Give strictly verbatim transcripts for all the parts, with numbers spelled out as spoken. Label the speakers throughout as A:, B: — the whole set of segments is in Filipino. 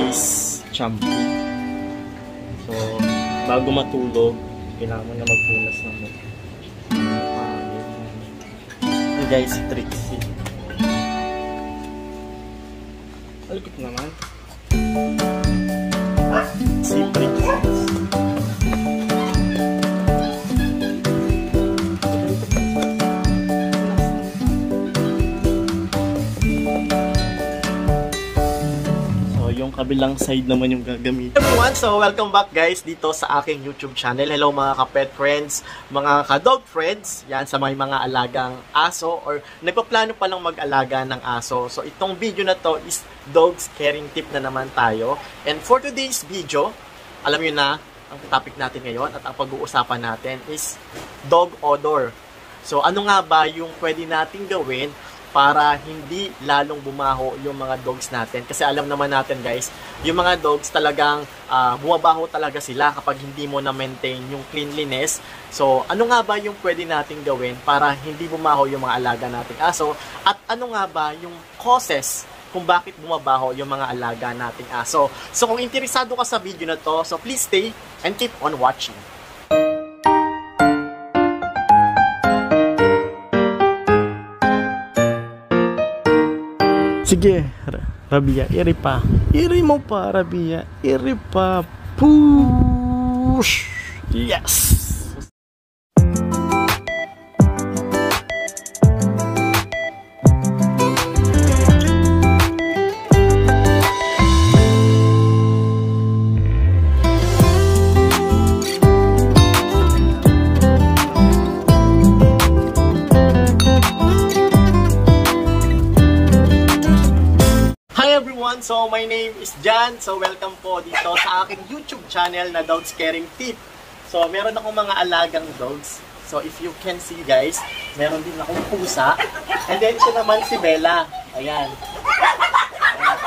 A: is shampoo. So, bago matulog, kailangan mo na magpunas ng mukha. Ito guys, si Trixie. Alikot naman. Si Trixie. Yung kabilang side naman yung gagamitin. Everyone, so welcome back guys dito sa aking YouTube channel. Hello mga ka-pet friends, mga ka-dog friends, yan sa may mga alagang aso or nagpaplano pa lang mag-alaga ng aso. So itong video na to is dogs caring tip na naman tayo. And for today's video, alam niyo na ang topic natin ngayon at ang pag-uusapan natin is dog odor. So ano nga ba yung pwede nating gawin para hindi lalong bumaho yung mga dogs natin. Kasi alam naman natin guys, yung mga dogs talagang uh, bumabaho talaga sila kapag hindi mo na-maintain yung cleanliness. So, ano nga ba yung pwede nating gawin para hindi bumaho yung mga alaga nating aso? At ano nga ba yung causes kung bakit bumabaho yung mga alaga nating aso? So, kung interesado ka sa video na to, so please stay and keep on watching. Sige, Rabia, iri pa. Iri mo pa, Rabia. Iri pa. Push! Yes! So, my name is Jan. So, welcome po dito sa aking YouTube channel na Dogs Caring Tip. So, meron akong mga alagang dogs. So, if you can see guys, meron din akong pusa. And then, siya naman si Bella. Ayan. Ayan.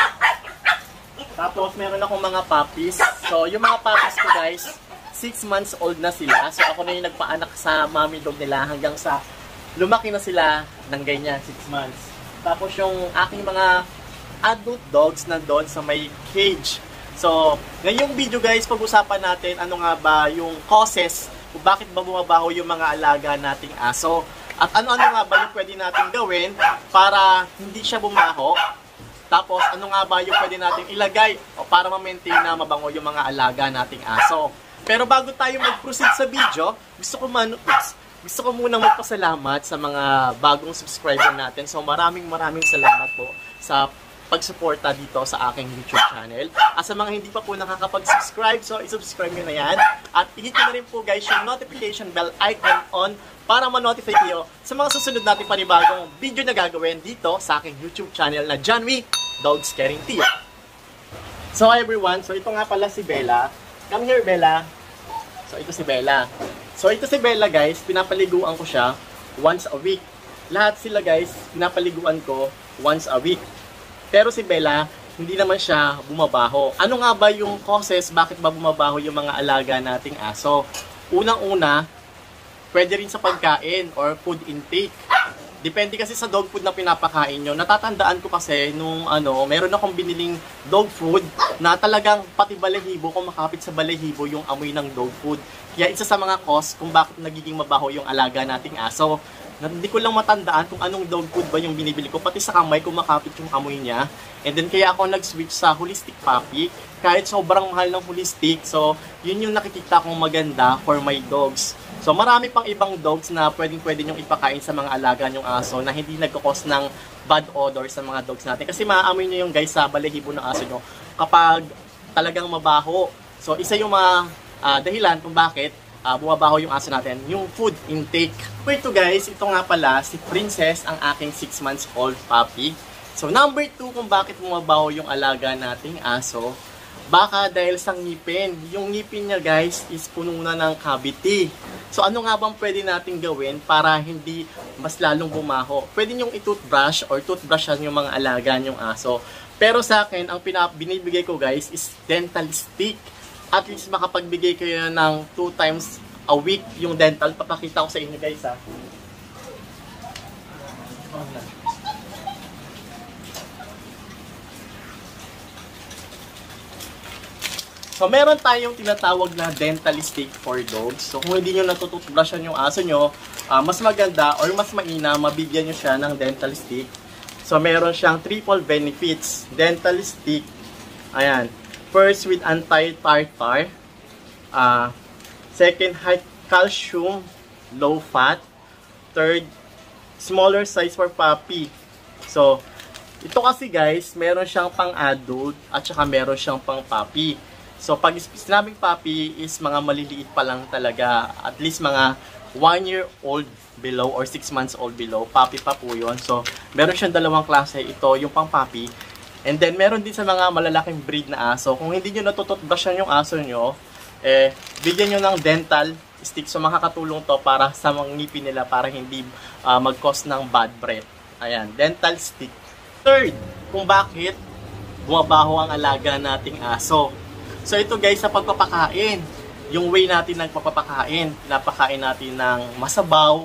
A: Tapos, meron akong mga puppies. So, yung mga puppies ko guys, six months old na sila. So, ako na yung nagpaanak sa mommy dog nila hanggang sa lumaki na sila ng ganyan, six months. Tapos, yung aking mga adult dogs nandoon sa may cage. So, ngayong video guys, pag-usapan natin ano nga ba yung causes kung bakit ba bumabaho yung mga alaga nating aso. At ano-ano nga ba yung pwede natin gawin para hindi siya bumaho. Tapos, ano nga ba yung pwede natin ilagay o para ma-maintain na mabango yung mga alaga nating aso. Pero bago tayo mag-proceed sa video, gusto ko man... Gusto ko munang magpasalamat sa mga bagong subscriber natin. So, maraming maraming salamat po sa pagsuporta dito sa aking YouTube channel. At sa mga hindi pa po nakakapag-subscribe, so i-subscribe nyo na yan. At i-hit nyo na rin po guys yung notification bell icon on para ma-notify kayo sa mga susunod natin panibagong video na gagawin dito sa aking YouTube channel na Janwy Dogs Caring Tip. So hi everyone, so ito nga pala si Bella. Come here Bella. So ito si Bella. So ito si Bella guys, pinapaliguan ko siya once a week. Lahat sila guys, pinapaliguan ko once a week. Pero si Bella, hindi naman siya bumabaho. Ano nga ba yung causes bakit ba bumabaho yung mga alaga nating aso? Unang-una, pwede rin sa pagkain or food intake. Depende kasi sa dog food na pinapakain nyo. Natatandaan ko kasi nung ano, meron akong biniling dog food na talagang pati balahibo, kung makapit sa balahibo yung amoy ng dog food. Kaya isa sa mga cause kung bakit nagiging mabaho yung alaga nating aso. Hindi ko lang matandaan kung anong dog food ba yung binibili ko. Pati sa kamay, kumakapit yung amoy niya. And then kaya ako nag-switch sa holistic puppy. Kahit sobrang mahal ng holistic. So, yun yung nakikita kong maganda for my dogs. So, marami pang ibang dogs na pwedeng-pwede nyong ipakain sa mga alaga nyong aso na hindi nagkakos ng bad odor sa mga dogs natin. Kasi maaamoy nyo yung guys sa balahibo ng aso nyo kapag talagang mabaho. So, isa yung mga uh, dahilan kung bakit Uh, bumabaho yung aso natin, yung food intake. So ito guys, ito nga pala, si Princess, ang aking six months old puppy. So number two kung bakit bumabaho yung alaga nating aso, baka dahil sa ngipin. Yung ngipin niya guys is puno na ng cavity. So ano nga bang pwede natin gawin para hindi mas lalong bumaho? Pwede nyong i-toothbrush or toothbrushan yung mga alaga nyong aso. Pero sa akin, ang binibigay ko guys is dental stick. At least makapagbigay kayo ng two times a week yung dental. Papakita ko sa inyo guys ha. So, meron tayong tinatawag na dental stick for dogs. So, kung hindi nyo natututbrushan yung aso nyo, uh, mas maganda or mas maina, mabigyan nyo siya ng dental stick. So, meron siyang triple benefits. Dental stick, ayan. First, with anti-tartar. Uh, second, high calcium, low fat. Third, smaller size for puppy. So, ito kasi guys, meron siyang pang-adult at saka meron siyang pang-puppy. So, pag sinabing puppy is mga maliliit pa lang talaga. At least mga one year old below or six months old below. Puppy pa po yun. So, meron siyang dalawang klase. Ito, yung pang-puppy. And then, meron din sa mga malalaking breed na aso. Kung hindi nyo natututbrushan yung aso nyo, eh, bigyan nyo ng dental stick. So, makakatulong to para sa mga ngipin nila para hindi uh, mag-cause ng bad breath. Ayan, dental stick. Third, kung bakit bumabaho ang alaga nating aso. So ito guys, sa pagpapakain, yung way natin ng pagpapakain, napakain natin ng masabaw,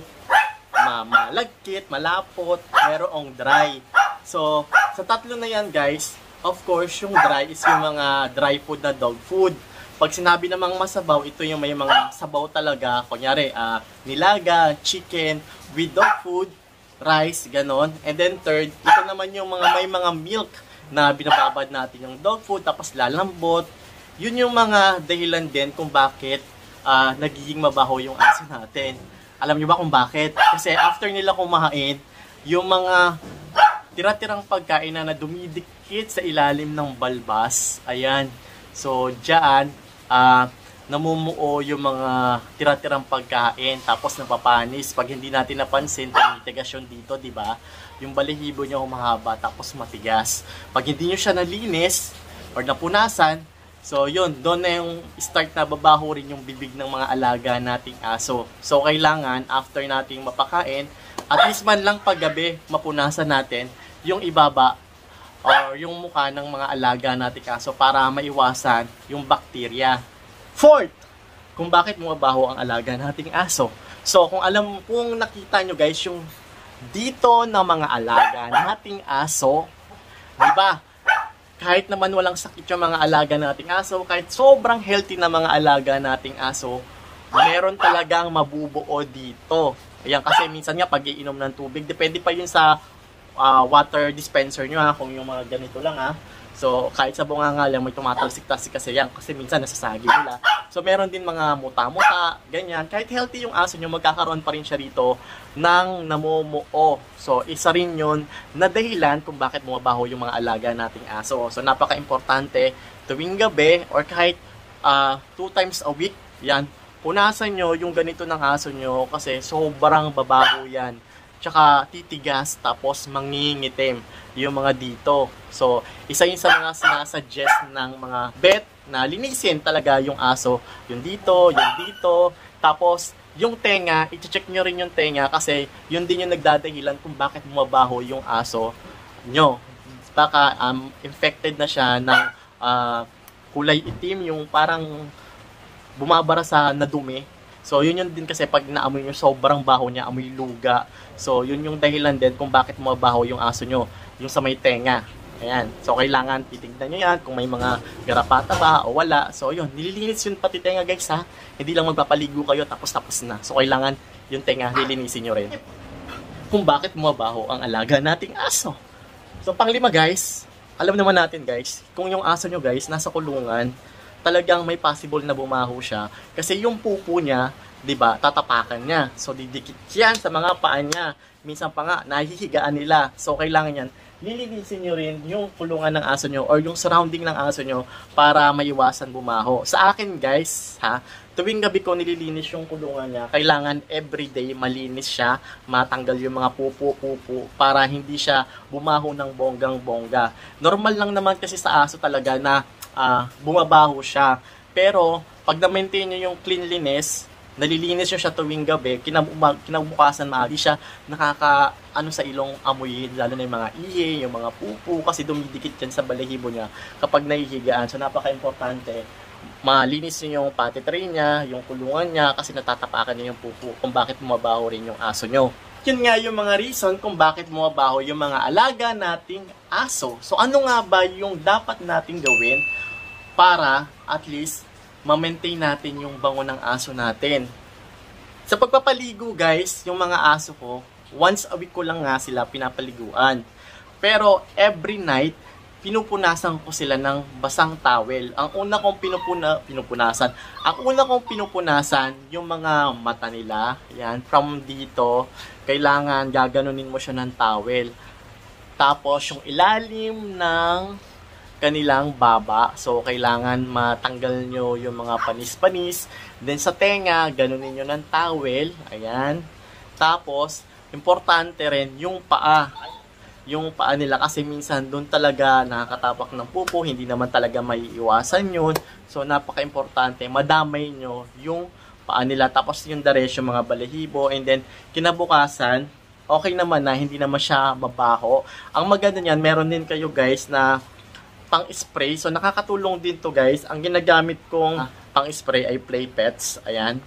A: malagkit, malapot, merong dry. So sa tatlo na yan guys, of course yung dry is yung mga dry food na dog food. Pag sinabi namang masabaw, ito yung may mga sabaw talaga, kunyari uh, nilaga, chicken, with dog food, rice, ganon. And then third, ito naman yung mga may mga milk na binababad natin yung dog food, tapos lalambot. Yun yung mga dahilan din kung bakit uh, nagiging mabaho yung aso natin. Alam nyo ba kung bakit? Kasi after nila kumain, yung mga tira-tirang pagkain na, na dumidikit sa ilalim ng balbas, ayan. So, dyan, uh, namumuo yung mga tira-tirang pagkain, tapos napapanis. Pag hindi natin napansin, tumitigas yun dito, di ba? Yung balahibo niya humahaba, tapos matigas. Pag hindi nyo siya nalinis, or napunasan, so yun, doon na yung start na babaho rin yung bibig ng mga alaga nating aso. So kailangan, after nating mapakain, at least man lang paggabi, mapunasan natin yung ibaba or yung mukha ng mga alaga nating aso para maiwasan yung bakterya. Fourth, kung bakit bumabaho ang alaga nating aso. So kung alam, kung nakita nyo guys, yung dito ng mga alaga nating aso, di ba? Kahit naman walang sakit yung mga alaga nating aso, kahit sobrang healthy na mga alaga nating aso, meron talagang mabubuo dito. Ayan, kasi minsan nga pag iinom ng tubig, depende pa yun sa uh, water dispenser nyo ha, kung yung mga ganito lang ha. So, kahit sa bunganga lang, may tumatalsik-talsik kasi yan, kasi minsan nasasagi nila. So, meron din mga muta-muta, ganyan. Kahit healthy yung aso nyo, magkakaroon pa rin siya rito ng namumuo. So, isa rin yun na dahilan kung bakit bumabaho yung mga alaga nating aso. So, napaka-importante tuwing gabi or kahit uh, two times a week, yan, punasan nyo yung ganito ng aso nyo kasi sobrang babaho yan. Tsaka titigas, tapos mangingitim yung mga dito. So, isa yun sa mga sinasuggest ng mga vet na linisin talaga yung aso. Yung dito, yung dito. Tapos, yung tenga, i-check nyo rin yung tenga kasi yun din yung nagdadahilan kung bakit bumabaho yung aso nyo. Baka um, infected na siya ng uh, kulay itim, yung parang bumabara sa nadumi. So, yun yun din kasi pag naamoy nyo, sobrang baho niya, amoy luga. So, yun yung dahilan din kung bakit mabaho yung aso nyo, yung sa may tenga. Ayan. So, kailangan titignan nyo yan kung may mga garapata ba o wala. So, yun. Nililinis yun pati tenga guys ha. Hindi lang magpapaligo kayo tapos tapos na. So, kailangan yung tenga lilinisin nyo rin. Kung bakit mabaho ang alaga nating aso. So, panglima guys, alam naman natin guys, kung yung aso nyo guys nasa kulungan, talagang may possible na bumaho siya kasi yung pupo niya, 'di ba, tatapakan niya. So didikit yan sa mga paa niya. Minsan pa nga nahihigaan nila. So kailangan yan lilinisin niyo rin yung kulungan ng aso niyo or yung surrounding ng aso niyo para maiwasan bumaho. Sa akin guys, ha, tuwing gabi ko nililinis yung kulungan niya. Kailangan everyday malinis siya, matanggal yung mga pupo-pupo para hindi siya bumaho ng bonggang-bongga. Normal lang naman kasi sa aso talaga na Uh, bumabaho siya. Pero, pag na-maintain nyo yung cleanliness, nalilinis nyo siya tuwing gabi, kinabuma, kinabukasan maaari siya nakaka, ano sa ilong amoy, lalo na yung mga iye, yung mga pupo, kasi dumidikit yan sa balahibo niya kapag nahihigaan. So, napaka-importante, malinis nyo yung potty tray niya, yung kulungan niya, kasi natatapakan niya yung pupo kung bakit bumabaho rin yung aso nyo. Yun nga yung mga reason kung bakit bumabaho yung mga alaga nating aso. So, ano nga ba yung dapat nating gawin para at least ma-maintain natin yung bango ng aso natin. Sa pagpapaligo guys, yung mga aso ko, once a week ko lang nga sila pinapaliguan. Pero every night, pinupunasan ko sila ng basang towel. Ang una kong pinupuna, pinupunasan, ang una kong pinupunasan, yung mga mata nila. Yan, from dito, kailangan gaganunin mo siya ng towel. Tapos, yung ilalim ng kanilang baba. So, kailangan matanggal nyo yung mga panis-panis. Then, sa tenga, ganunin nyo ng towel. Ayan. Tapos, importante rin yung paa. Yung paa nila kasi minsan doon talaga nakakatapak ng pupo, hindi naman talaga may iwasan yun. So napaka-importante, madamay nyo yung paa nila. Tapos yung daresyo, mga balahibo, and then kinabukasan, okay naman na, hindi naman siya mabaho. Ang maganda niyan, meron din kayo guys na pang-spray. So nakakatulong din to guys. Ang ginagamit kong ah. pang-spray ay Play Pets. Ayan.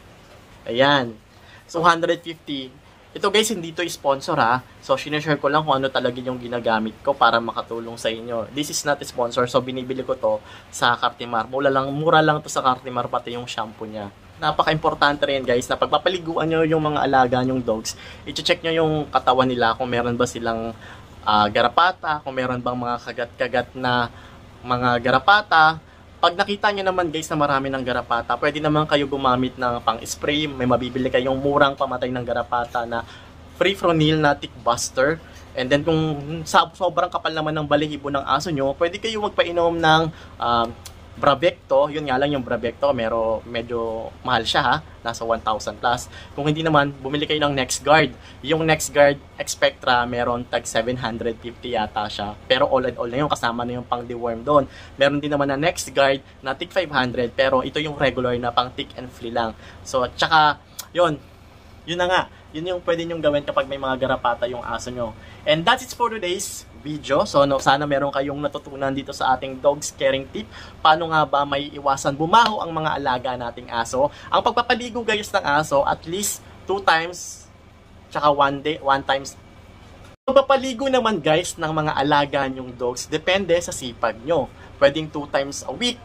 A: Ayan. So one hundred fifty. Ito guys, hindi to sponsor ha. So, sinishare ko lang kung ano talaga yung ginagamit ko para makatulong sa inyo. This is not a sponsor. So, binibili ko to sa Cartimar. Mura lang, mura lang to sa Cartimar, pati yung shampoo niya. Napaka-importante rin guys na pagpapaliguan nyo yung mga alaga nyong dogs, i-check nyo yung katawan nila kung meron ba silang uh, garapata, kung meron bang mga kagat-kagat na mga garapata. Pag nakita nyo naman guys na marami ng garapata, pwede naman kayo gumamit ng pang-spray. May mabibili kayong murang pamatay ng garapata na Free-Fronil na tick buster. And then kung sa sobrang kapal naman ng balahibo ng aso nyo, pwede kayo magpainom ng um, Bravecto. Yun nga lang yung Bravecto, mero, medyo mahal siya ha, nasa one thousand plus. Kung hindi naman, bumili kayo ng NexGard. Yung NexGard Expectra, meron tag seven hundred fifty yata siya. Pero all and all na yun, kasama na yung pang deworm doon. Meron din naman na NexGard na tick five hundred, pero ito yung regular na pang tick and flea lang. So, tsaka, yun, yun na nga. Yun yung pwede nyong gawin kapag may mga garapata yung aso nyo. And that's it for today's video. So, no, sana meron kayong natutunan dito sa ating dog's caring tip. Paano nga ba may iwasan bumaho ang mga alaga nating aso? Ang pagpapaligo guys ng aso, at least two times, tsaka one day, one times. Pagpapaligo naman guys ng mga alaga nyong dogs, depende sa sipag nyo. Pwedeng two times a week,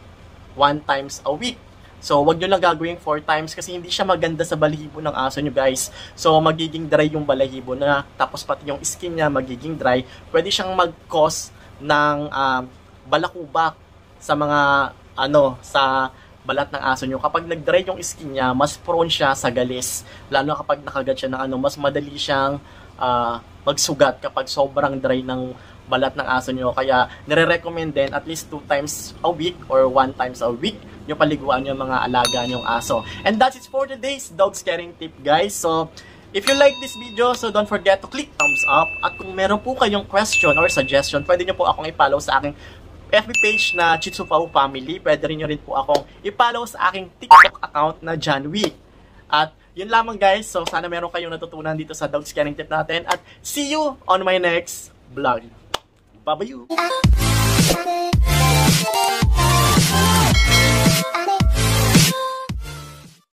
A: one times a week. So, wag nyo lang gagawin four times kasi hindi siya maganda sa balahibo ng aso nyo guys. So, magiging dry yung balahibo na, tapos pati yung skin niya magiging dry. Pwede siyang mag-cause ng uh, balakubak sa mga, ano, sa balat ng aso nyo. Kapag nag-dry yung skin niya, mas prone siya sa galis. Lalo kapag nakagat siya ng ano, mas madali siyang uh, magsugat kapag sobrang dry ng balat ng aso nyo. Kaya, nire-recommend din at least two times a week or one times a week yung paliguan yung mga alaga nyong aso. And that's it for today's dog's caring tip guys. So, if you like this video, so don't forget to click thumbs up. At kung meron po kayong question or suggestion, pwede nyo po akong i-follow sa aking F B page na Chitsupao Family. Pwede rin nyo rin po akong i-follow sa aking TikTok account na Janwi. At yun lamang guys. So, sana meron kayong natutunan dito sa dog's caring tip natin. At see you on my next vlog. Bye-bye!